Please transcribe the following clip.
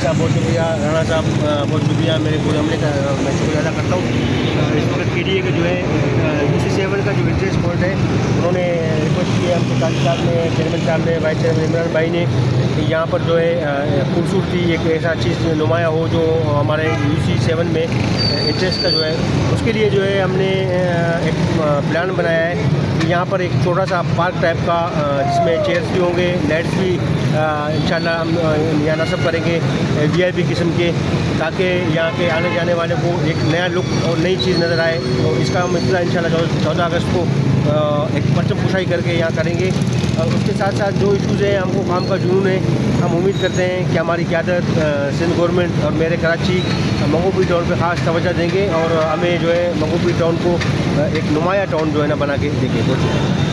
का बहुत शुक्रिया, राणा साहब बहुत शुक्रिया, मेरे पूरे हमले का मैं शुक्रिया अदा करता हूँ। इस वक्त KDA का जो है UC7 का जो इंटरेस्ट पॉइंट है, उन्होंने रिक्वेस्ट किया हमसे, काजी साहब ने, चेयरमैन साहब ने, वाइस चेयरमैन इमरान भाई ने, यहाँ पर जो है खूबसूरती एक ऐसा चीज़ नुमाया हो जो हमारे UC7 में इंटरेस्ट का जो है, उसके लिए जो है हमने एक प्लान बनाया है कि यहाँ पर एक छोटा सा पार्क टाइप का, जिसमें चेयर्स भी होंगे, लाइट्स भी इंशाल्लाह हम यहाँ नस्ब करेंगे VIP किस्म के, ताकि यहाँ के आने जाने वाले को एक नया लुक और नई चीज़ नज़र आए। तो इसका हम इंशाल्लाह 14 अगस्त को एक परचम कुशाई करके यहाँ करेंगे। और उसके साथ साथ जो इशूज़ हैं, हमको काम का जुनून है, हम उम्मीद करते हैं कि हमारी क़यादत सिंध गवर्नमेंट और मेरे कराची मंगोपीर टाउन पे ख़ास तवज्जो देंगे और हमें जो है मंगोपीर टाउन को एक नुमाया टाउन जो है ना बना के देंगे। बहुत